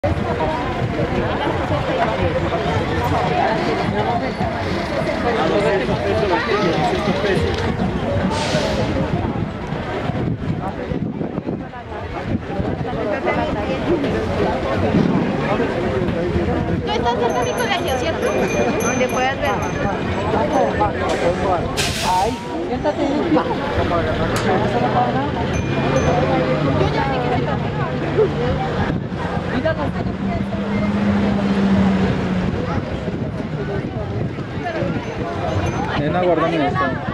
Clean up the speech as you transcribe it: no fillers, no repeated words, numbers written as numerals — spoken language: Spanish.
Tú estás cerca de mi colegio, ¿cierto? Donde puedas ver. Ahí, siéntate. Yo ya sé que me toca. Nena, guárdame esto.